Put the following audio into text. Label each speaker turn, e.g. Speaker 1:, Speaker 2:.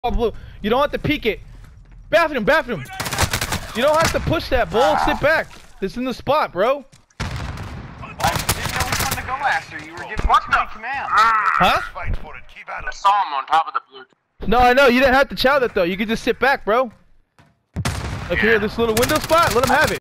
Speaker 1: blue. You don't have to peek it. Bathroom. You don't have to push that, bull. Sit back. This is in the spot, bro.
Speaker 2: I didn't know which one to go after. You were giving me too many commands.
Speaker 1: Huh?
Speaker 3: I saw him on top of the blue.
Speaker 1: No, I know. You didn't have to chow that, though. You could just sit back, bro. Look here, this little window spot. Let him have it.